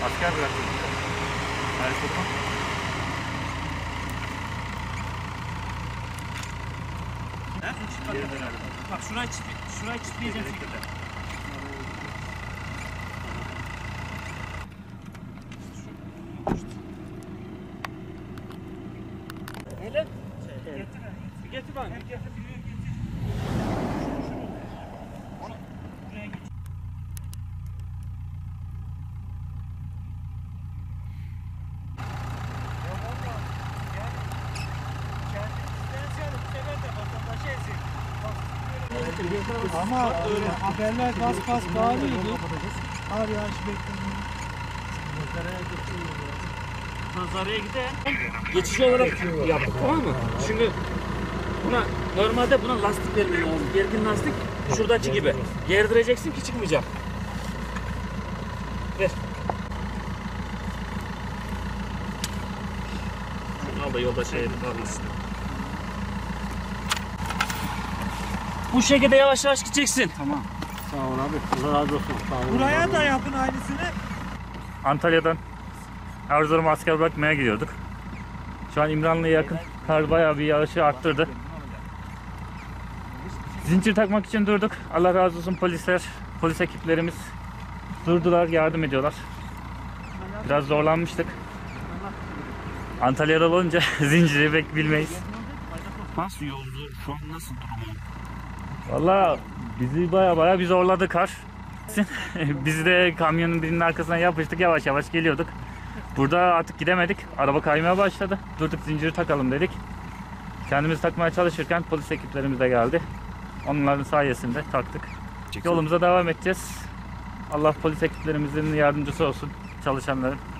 Asker bıraktım. Bak şurayı çitleyeceğim şekilde. Öyle? Getir bana. Ama haberler kas bağlıydı. Kar yağışı bekleniyor. Manzaraya gidelim. Geçici olarak yaptık, tamam mı? Şimdi normalde buna lastik vermen lazım. Gergin lastik şuradaki gibi. Gerdireceksin ki çıkmayacak. Ver. Şunu al da yolda almışsın. Bu şekilde yavaş yavaş gideceksin. Tamam. Sağ ol abi. Allah razı olsun. Sağ ol. Buraya da yapın aynısını. Antalya'dan Erzurum'a asker bırakmaya gidiyorduk. Şu an İmranlı'ya yakın. Kar bayağı bir yağışı arttırdı. Zincir takmak için durduk. Allah razı olsun polis ekiplerimiz durdular, yardım ediyorlar. Biraz zorlanmıştık. Antalya'da olunca zinciri pek bilmeyiz. Nasıl yoldu? Şu an nasıl durumu? Valla bizi baya bir zorladı kar. Biz de kamyonun birinin arkasına yapıştık, yavaş yavaş geliyorduk. Burada artık gidemedik. Araba kaymaya başladı. Durduk, zinciri takalım dedik. Kendimiz takmaya çalışırken polis ekiplerimiz de geldi. Onların sayesinde taktık. Yolumuza devam edeceğiz. Allah polis ekiplerimizin yardımcısı olsun, çalışanların.